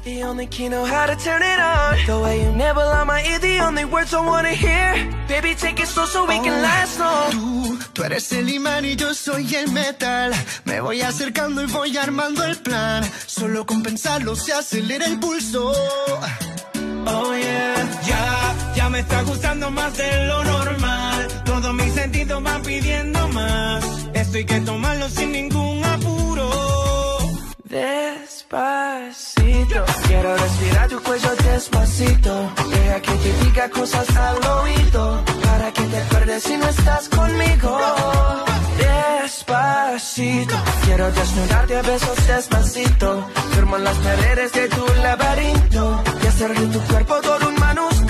The only key know how to turn it on. The way you nibble on my ear, the only words I wanna hear. Baby, take it slow so we can last long. Tú eres el imán y yo soy el metal. Me voy acercando y voy armando el plan. Solo con pensarlo se acelera el pulso. Oh yeah, ya me está gustando más de lo normal. Todos mis sentidos van pidiendo más. Esto hay que tomarlo sin ningún apuro. Despacito, quiero respirar tu cuello despacito. Deja que te diga cosas al oído, para que te acuerdes si no estás conmigo. Despacito, quiero desnudarte a besos despacito. Firmo en las paredes de tu laberinto y hacer de tu cuerpo todo un manuscrito.